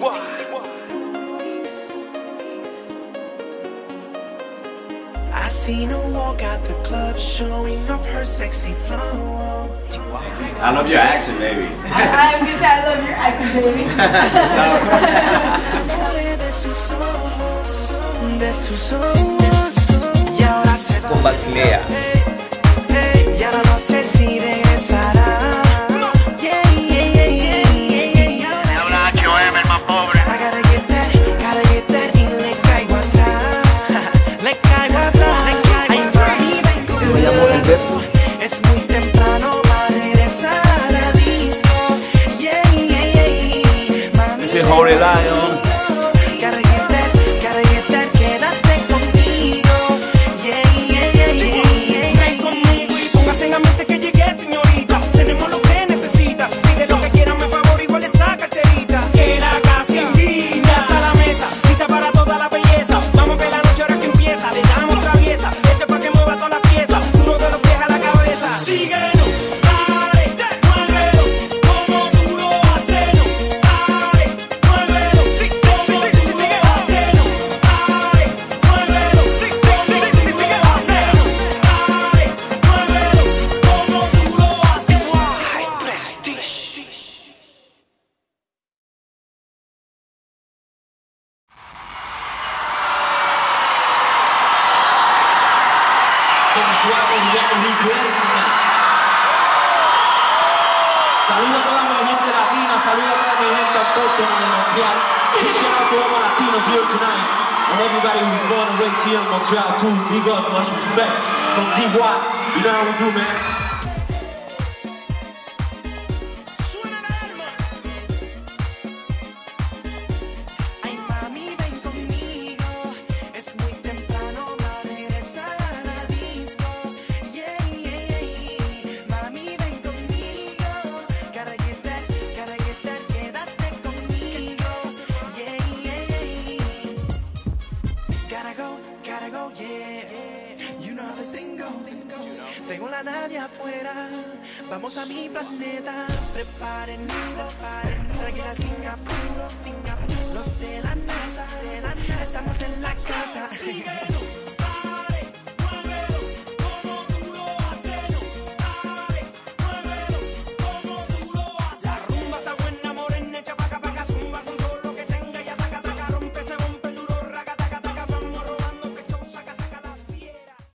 I seen her walk out the club, showing off her sexy flow. I love your accent, baby. I was gonna say, I love your accent, baby. Con Basilea. Y ahora no sé si regresará. Habla H.O.M, el más pobre. I gotta get that, y le caigo atrás. Le caigo atrás. Ay, mami, ven conmigo. ¿Me llamo el verso? Es muy temprano para regresar a la disco. Mami, Ese Holy Lion. gotta get that, quédate conmigo. Ven conmigo y póngase en la mente que llegué, señorita. Tenemos lo que necesita. Pide lo que quiera, me favor, igual esa carterita. Que la casa invita hasta la mesa, lista para toda la belleza. Vamos que la noche ahora que empieza, le damos traviesa. Este pa' que mueva toda la pieza, duro de los pies a la cabeza. Síguelo, dale, muévelo, como tú lo haces, no. Dale, muévelo, como tú lo haces, no. Dale, muévelo, como tú lo haces, no. Dale, muévelo, como tú lo haces. Ay, Prestige. Saluda a toda mi gente latina, saluda a toda mi gente autóctona de Montreal. Shout out to all my Latinos here tonight, and everybody who's born and raised here in Montreal too. Big up, much respect from DY. You know how we do, man. Ay, mami, ven conmigo. Es muy temprano para regresar a la disco. Mami, ven conmigo. Gotta get that, quédate conmigo. Gotta go, yeah. You know how this thing goes. Tengo la nave afuera. Vamos a mi planeta. Preparen, tranquila sin apuro.